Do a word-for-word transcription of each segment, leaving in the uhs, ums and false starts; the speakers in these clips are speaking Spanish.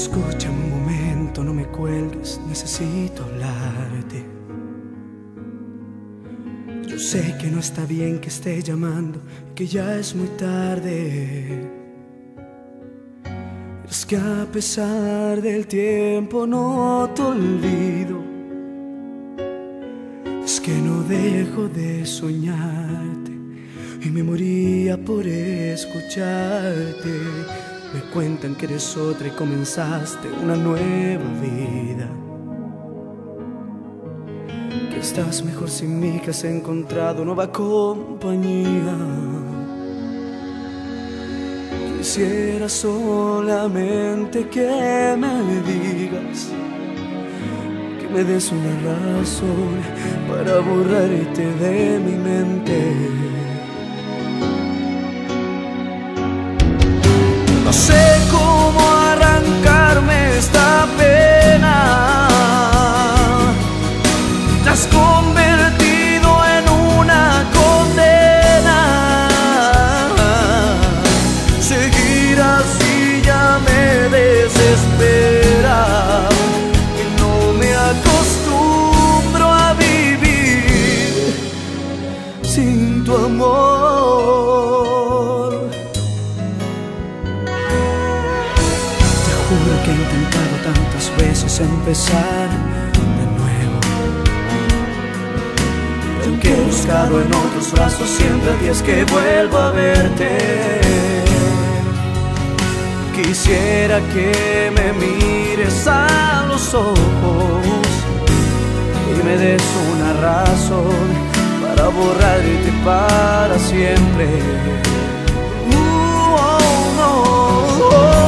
Escúchame un momento, no me cuelgues, necesito hablarte. Yo sé que no está bien que esté llamando, que ya es muy tarde. Es que a pesar del tiempo no te olvido. Es que no dejo de soñarte y me moría por escucharte. Me cuentan que eres otra y comenzaste una nueva vida, que estás mejor sin mí, que has encontrado nueva compañía. Quisiera solamente que me digas, que me des una razón para borrarte de mi mente. No sé cómo arrancarme esta pena. Te has convertido en una condena. Seguir así ya me desespera. Y no me acostumbro a vivir sin tu amor. Juro que he intentado tantas veces empezar de nuevo. Aunque he buscado en otros brazos, siempre a ti es que vuelvo a verte. Quisiera que me mires a los ojos y me des una razón para borrarte para siempre. Uh, oh, no, oh.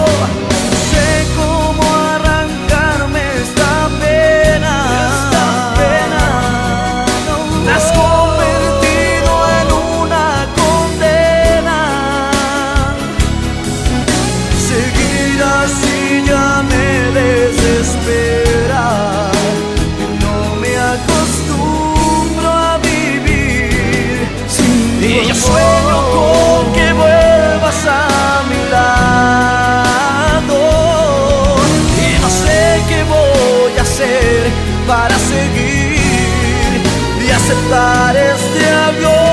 Y yo sueño con que vuelvas a mi lado. Y no sé qué voy a hacer para seguir y aceptar este avión.